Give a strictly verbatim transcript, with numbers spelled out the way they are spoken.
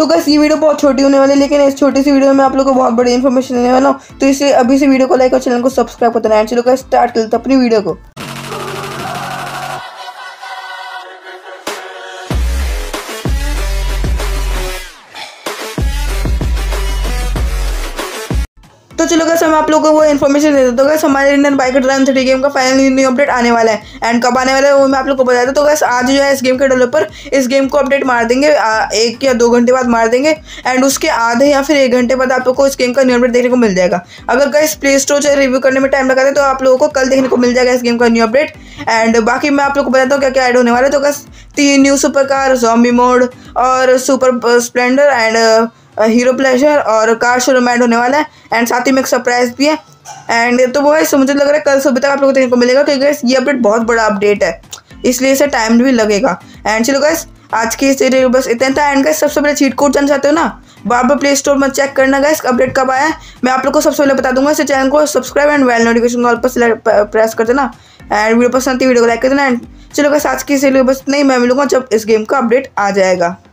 तो गाइस ये वीडियो बहुत छोटी होने वाली है, लेकिन इस छोटी सी वीडियो में आप लोगों को बहुत बड़ी इन्फॉर्मेशन देने वाला हूँ। तो इसलिए अभी से वीडियो को लाइक और चैनल को सब्सक्राइब कर देना। चलो गाइस स्टार्ट करते हैं अपनी वीडियो को। तो चलो गाइस हम आप लोगों को वो इन्फॉर्मेशन दे देते। तो गाइस हमारे Indian biker drive three game का फाइनल न्यू अपडेट आने वाला है, एंड कब आने वाला है वो मैं आप लोगों को बता देता। तो गाइस आज जो है इस गेम के डेवलपर इस गेम को अपडेट मार देंगे, एक या दो घंटे बाद मार देंगे, एंड उसके आधे या फिर एक घंटे बाद आप लोग को इस गेम का न्यू अपडेट देखने को मिल जाएगा। अगर गाइस प्ले स्टोर से रिव्यू करने में टाइम लगा दे तो आप लोगों को कल देखने को मिल जाएगा इस गेम का न्यू अपडेट। एंड बाकी मैं आप लोग को बताता हूँ क्या क्या ऐड होने वाला है। तो गाइस तीन new super car, zombie mode और super Splendor and Hero Pleasure और कार शोरूम ऐड होने वाला है, एंड साथ ही में एक सरप्राइज भी है। एंड तो वो है मुझे लग रहा है कल सुबह तक आप लोगों को देखने को मिलेगा, क्योंकि ये अपडेट बहुत बड़ा अपडेट है, इसलिए इसे टाइम भी लगेगा। एंड चलो गाइस आज की इस वीडियो बस इतना था। एंड गाइस सबसे पहले चीट कोड जानना चाहते हो ना, बार बार प्ले स्टोर में चेक करना गाइस अपडेट कब आया है, मैं आप लोग को सबसे पहले बता दूंगा। इसे चैनल को subscribe and bell notification all पर प्रेस कर देना, एंड वीडियो पसंद आती है वीडियो को लाइक कर देना। एंड चलो गाइस आज की इस वीडियो बस नहीं, मैं मिलूंगा जब इस गेम का अपडेट आ जाएगा।